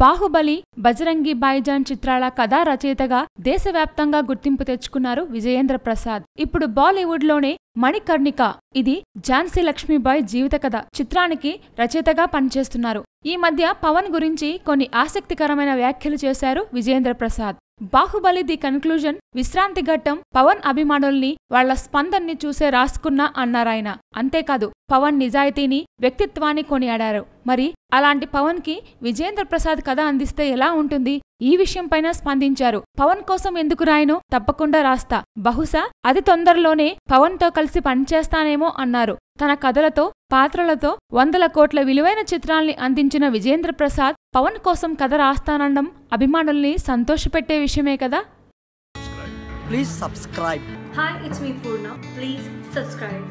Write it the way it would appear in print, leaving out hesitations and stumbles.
బాహుబలి, బజరంగి భాయిజాన్ చిత్రాల కథా రచయితగా దేశవ్యాప్తంగా గుర్తింపు తెచ్చుకున్నారు విజయేంద్ర ప్రసాద్. ఇప్పుడు బాలీవుడ్ లోనే మణికర్ణిక, ఇది ఝాన్సీ లక్ష్మీబాయి జీవిత కథ చిత్రానికి రచయితగా పనిచేస్తున్నారు. ఈ మధ్య పవన్ గురించి కొన్ని ఆసక్తికరమైన వ్యాఖ్యలు చేశారు విజయేంద్ర ప్రసాద్. బాహుబలి ది కన్క్లూజన్ విశ్రాంతి ఘట్టం పవన్ అభిమానుల్ని వాళ్ల స్పందన్ని చూసే రాసుకున్నా అన్నారాయన. అంతేకాదు పవన్ నిజాయితీని, వ్యక్తిత్వాన్ని కొనియాడారు. మరి అలాంటి పవన్ కి విజయేంద్ర ప్రసాద్ కథ అందిస్తే ఎలా ఉంటుంది? ఈ విషయంపైన స్పందించారు. పవన్ కోసం ఎందుకు రాయను, తప్పకుండా రాస్తా, బహుశా అతి తొందరలోనే పవన్ తో కలిసి పనిచేస్తానేమో అన్నారు. తన కథలతో, పాత్రలతో 100 కోట్ల విలువైన చిత్రాల్ని అందించిన విజయేంద్ర ప్రసాద్ పవన్ కోసం కథ రాస్తానడం అభిమానుల్ని సంతోషపెట్టే విషయమే కదా. Please subscribe. Hi, it's me Purna. Please subscribe.